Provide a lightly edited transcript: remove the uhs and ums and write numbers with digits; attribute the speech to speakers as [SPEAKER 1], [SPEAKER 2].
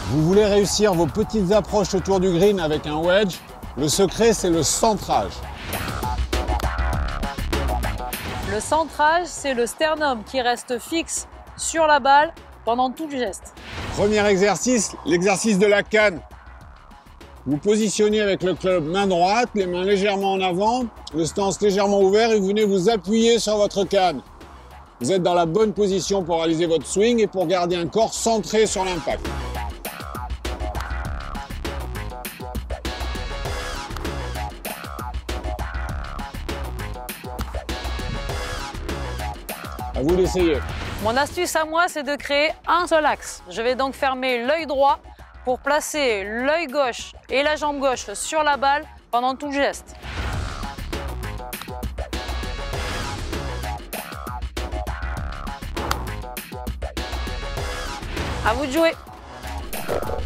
[SPEAKER 1] Vous voulez réussir vos petites approches autour du green avec un wedge? Le secret, c'est le centrage.
[SPEAKER 2] Le centrage, c'est le sternum qui reste fixe sur la balle pendant tout le geste.
[SPEAKER 1] Premier exercice, l'exercice de la canne. Vous positionnez avec le club main droite, les mains légèrement en avant, le stance légèrement ouvert et vous venez vous appuyer sur votre canne. Vous êtes dans la bonne position pour réaliser votre swing et pour garder un corps centré sur l'impact. À vous d'essayer.
[SPEAKER 2] Mon astuce à moi, c'est de créer un seul axe. Je vais donc fermer l'œil droit pour placer l'œil gauche et la jambe gauche sur la balle pendant tout le geste. À vous de jouer.